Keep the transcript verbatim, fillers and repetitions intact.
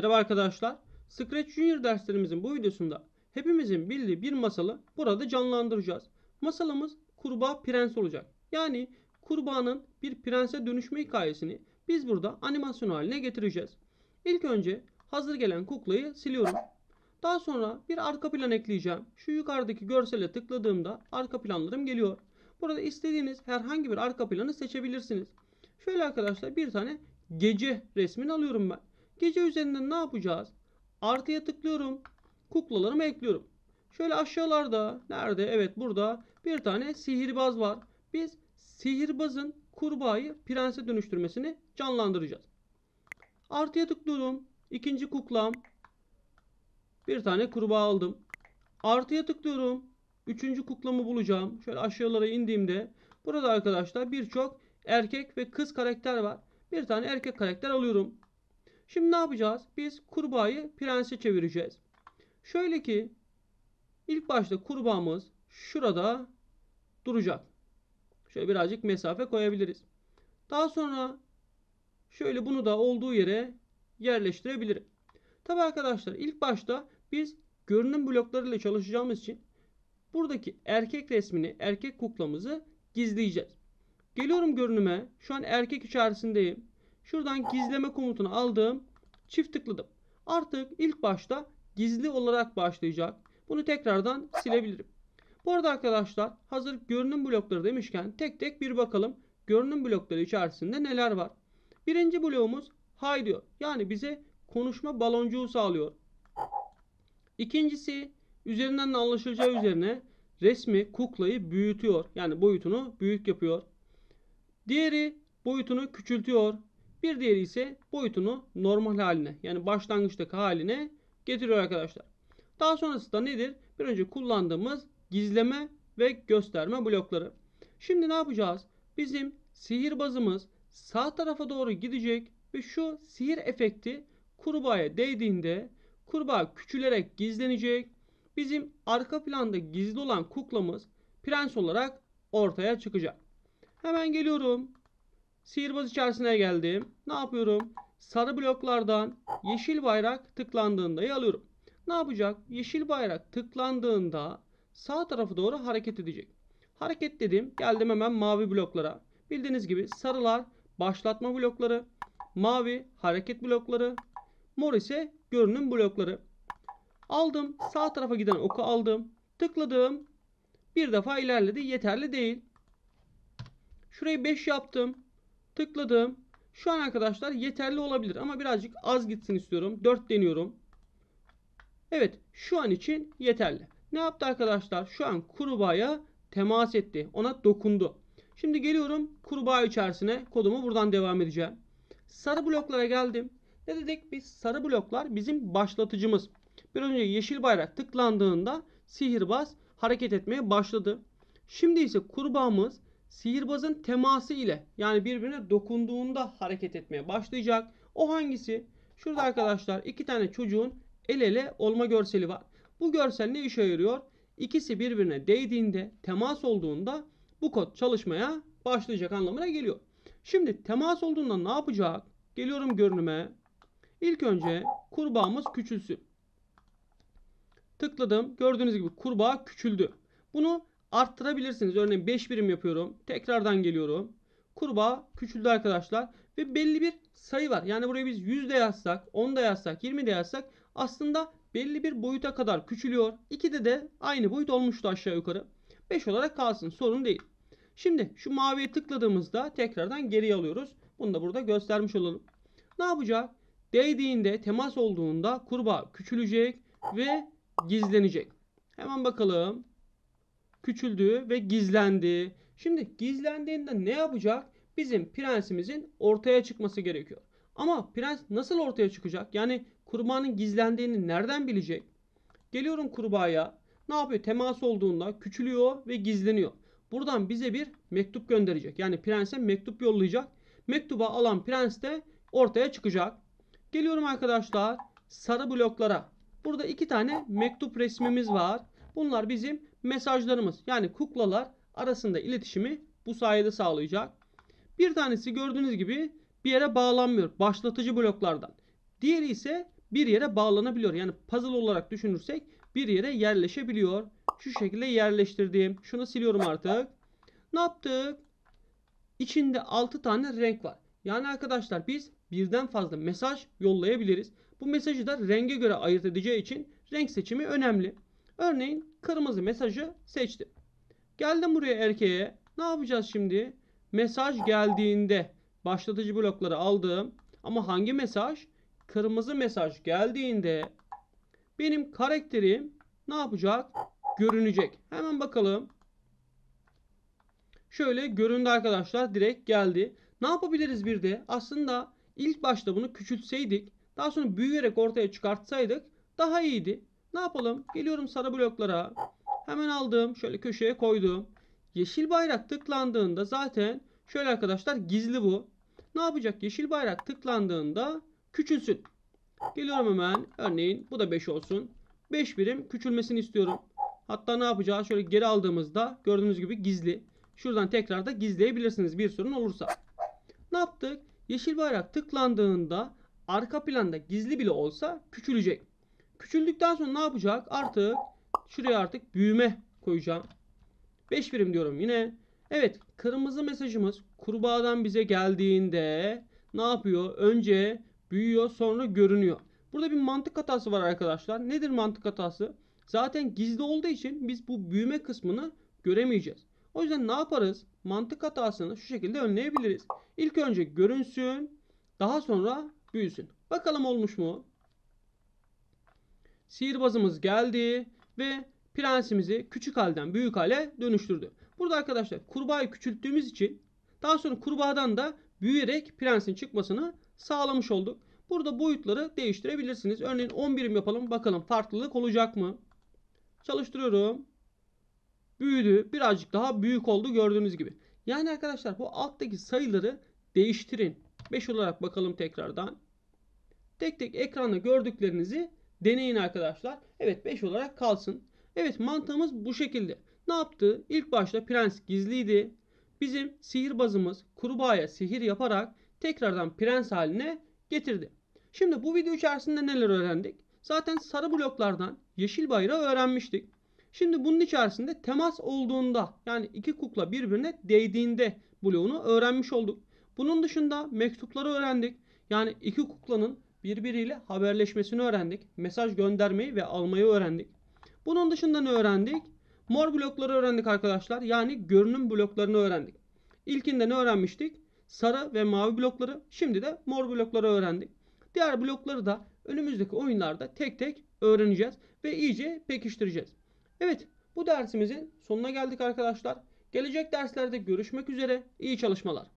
Merhaba arkadaşlar. Scratch Junior derslerimizin bu videosunda hepimizin bildiği bir masalı burada canlandıracağız. Masalımız Kurbağa Prens olacak. Yani kurbağanın bir prense dönüşme hikayesini biz burada animasyon haline getireceğiz. İlk önce hazır gelen kuklayı siliyorum. Daha sonra bir arka plan ekleyeceğim. Şu yukarıdaki görsele tıkladığımda arka planlarım geliyor. Burada istediğiniz herhangi bir arka planı seçebilirsiniz. Şöyle arkadaşlar bir tane gece resmini alıyorum ben. Gece üzerinden ne yapacağız? Artıya tıklıyorum. Kuklalarımı ekliyorum. Şöyle aşağılarda nerede? Evet burada bir tane sihirbaz var. Biz sihirbazın kurbağayı prense dönüştürmesini canlandıracağız. Artıya tıklıyorum. İkinci kuklam. Bir tane kurbağa aldım. Artıya tıklıyorum. Üçüncü kuklamı bulacağım. Şöyle aşağılara indiğimde burada arkadaşlar birçok erkek ve kız karakter var. Bir tane erkek karakter alıyorum. Şimdi ne yapacağız? Biz kurbağayı prense çevireceğiz. Şöyle ki ilk başta kurbağamız şurada duracak. Şöyle birazcık mesafe koyabiliriz. Daha sonra şöyle bunu da olduğu yere yerleştirebilirim. Tabi arkadaşlar ilk başta biz görünüm bloklarıyla çalışacağımız için buradaki erkek resmini, erkek kuklamızı gizleyeceğiz. Geliyorum görünüme. Şu an erkek içerisindeyim. Şuradan gizleme komutunu aldım. Çift tıkladım. Artık ilk başta gizli olarak başlayacak. Bunu tekrardan silebilirim. Bu arada arkadaşlar hazır görünüm blokları demişken tek tek bir bakalım. Görünüm blokları içerisinde neler var? Birinci bloğumuz Hi diyor. Yani bize konuşma baloncuğu sağlıyor. İkincisi üzerinden de anlaşılacağı üzerine resmi kuklayı büyütüyor. Yani boyutunu büyük yapıyor. Diğeri boyutunu küçültüyor. Bir diğeri ise boyutunu normal haline yani başlangıçtaki haline getiriyor arkadaşlar. Daha sonrasında nedir? Bir önce kullandığımız gizleme ve gösterme blokları. Şimdi ne yapacağız? Bizim sihirbazımız sağ tarafa doğru gidecek ve şu sihir efekti kurbağaya değdiğinde kurbağa küçülerek gizlenecek. Bizim arka planda gizli olan kuklamız prens olarak ortaya çıkacak. Hemen geliyorum. Sihirbaz içerisine geldim. Ne yapıyorum? Sarı bloklardan yeşil bayrak tıklandığında alıyorum. Ne yapacak? Yeşil bayrak tıklandığında sağ tarafa doğru hareket edecek. Hareket dedim. Geldim hemen mavi bloklara. Bildiğiniz gibi sarılar başlatma blokları, mavi hareket blokları, mor ise görünüm blokları. Aldım. Sağ tarafa giden oku aldım. Tıkladım. Bir defa ilerledi. Yeterli değil. Şurayı beş yaptım. Tıkladım. Şu an arkadaşlar yeterli olabilir ama birazcık az gitsin istiyorum. dört deniyorum. Evet şu an için yeterli. Ne yaptı arkadaşlar? Şu an kurbağaya temas etti. Ona dokundu. Şimdi geliyorum kurbağa içerisine. Kodumu buradan devam edeceğim. Sarı bloklara geldim. Ne dedik? Biz sarı bloklar bizim başlatıcımız. Bir önce yeşil bayrak tıklandığında sihirbaz hareket etmeye başladı. Şimdi ise kurbağamız sihirbazın teması ile yani birbirine dokunduğunda hareket etmeye başlayacak. O hangisi? Şurada arkadaşlar iki tane çocuğun el ele olma görseli var. Bu görsel ne işe yarıyor? İkisi birbirine değdiğinde, temas olduğunda bu kod çalışmaya başlayacak anlamına geliyor. Şimdi temas olduğunda ne yapacak? Geliyorum görünüme. İlk önce kurbağamız küçülsün. Tıkladım. Gördüğünüz gibi kurbağa küçüldü. Bunu arttırabilirsiniz. Örneğin beş birim yapıyorum. Tekrardan geliyorum. Kurbağa küçüldü arkadaşlar. Ve belli bir sayı var. Yani buraya biz yüz de yazsak, on da yazsak, yirmi de yazsak aslında belli bir boyuta kadar küçülüyor. ikide de aynı boyut olmuştu aşağı yukarı. beş olarak kalsın. Sorun değil. Şimdi şu maviye tıkladığımızda tekrardan geriye alıyoruz. Bunu da burada göstermiş olalım. Ne yapacak? Değdiğinde, temas olduğunda kurbağa küçülecek ve gizlenecek. Hemen bakalım. Küçüldü ve gizlendi. Şimdi gizlendiğinde ne yapacak? Bizim prensimizin ortaya çıkması gerekiyor. Ama prens nasıl ortaya çıkacak? Yani kurbağanın gizlendiğini nereden bilecek? Geliyorum kurbağaya. Ne yapıyor? Temas olduğunda küçülüyor ve gizleniyor. Buradan bize bir mektup gönderecek. Yani prense mektup yollayacak. Mektuba alan prens de ortaya çıkacak. Geliyorum arkadaşlar sarı bloklara. Burada iki tane mektup resmimiz var. Bunlar bizim mesajlarımız. Yani kuklalar arasında iletişimi bu sayede sağlayacak. Bir tanesi gördüğünüz gibi bir yere bağlanmıyor. Başlatıcı bloklardan. Diğeri ise bir yere bağlanabiliyor. Yani puzzle olarak düşünürsek bir yere yerleşebiliyor. Şu şekilde yerleştirdim. Şunu siliyorum artık. Ne yaptık? İçinde altı tane renk var. Yani arkadaşlar biz birden fazla mesaj yollayabiliriz. Bu mesajı da renge göre ayırt edeceği için renk seçimi önemli. Örneğin kırmızı mesajı seçtim. Geldim buraya erkeğe. Ne yapacağız şimdi? Mesaj geldiğinde başlatıcı blokları aldım. Ama hangi mesaj? Kırmızı mesaj geldiğinde benim karakterim ne yapacak? Görünecek. Hemen bakalım. Şöyle göründü arkadaşlar. Direkt geldi. Ne yapabiliriz bir de? Aslında ilk başta bunu küçültseydik, daha sonra büyüyerek ortaya çıkartsaydık daha iyiydi. Ne yapalım? Geliyorum sarı bloklara. Hemen aldım. Şöyle köşeye koydum. Yeşil bayrak tıklandığında zaten şöyle arkadaşlar gizli bu. Ne yapacak? Yeşil bayrak tıklandığında küçülsün. Geliyorum hemen. Örneğin bu da beş olsun. beş birim küçülmesini istiyorum. Hatta ne yapacağız? Şöyle geri aldığımızda gördüğünüz gibi gizli. Şuradan tekrar da gizleyebilirsiniz bir sorun olursa. Ne yaptık? Yeşil bayrak tıklandığında arka planda gizli bile olsa küçülecek. Küçüldükten sonra ne yapacak? Artık şuraya artık büyüme koyacağım. beş birim diyorum yine. Evet, kırmızı mesajımız kurbağadan bize geldiğinde ne yapıyor? Önce büyüyor, sonra görünüyor. Burada bir mantık hatası var arkadaşlar. Nedir mantık hatası? Zaten gizli olduğu için biz bu büyüme kısmını göremeyeceğiz. O yüzden ne yaparız? Mantık hatasını şu şekilde önleyebiliriz. İlk önce görünsün, daha sonra büyüsün. Bakalım olmuş mu? Sihirbazımız geldi ve prensimizi küçük halden büyük hale dönüştürdü. Burada arkadaşlar kurbağayı küçülttüğümüz için daha sonra kurbağadan da büyüyerek prensin çıkmasını sağlamış olduk. Burada boyutları değiştirebilirsiniz. Örneğin on birim yapalım. Bakalım farklılık olacak mı? Çalıştırıyorum. Büyüdü. Birazcık daha büyük oldu gördüğünüz gibi. Yani arkadaşlar bu alttaki sayıları değiştirin. beş olarak bakalım tekrardan. Tek tek ekranda gördüklerinizi deneyin arkadaşlar. Evet beş olarak kalsın. Evet mantığımız bu şekilde. Ne yaptı? İlk başta prens gizliydi. Bizim sihirbazımız kurbağaya sihir yaparak tekrardan prens haline getirdi. Şimdi bu video içerisinde neler öğrendik? Zaten sarı bloklardan yeşil bayrağı öğrenmiştik. Şimdi bunun içerisinde temas olduğunda yani iki kukla birbirine değdiğinde bloğunu öğrenmiş olduk. Bunun dışında mektupları öğrendik. Yani iki kuklanın birbiriyle haberleşmesini öğrendik. Mesaj göndermeyi ve almayı öğrendik. Bunun dışında ne öğrendik? Mor blokları öğrendik arkadaşlar. Yani görünüm bloklarını öğrendik. İlkinde ne öğrenmiştik? Sarı ve mavi blokları. Şimdi de mor blokları öğrendik. Diğer blokları da önümüzdeki oyunlarda tek tek öğreneceğiz ve iyice pekiştireceğiz. Evet, bu dersimizin sonuna geldik arkadaşlar. Gelecek derslerde görüşmek üzere. İyi çalışmalar.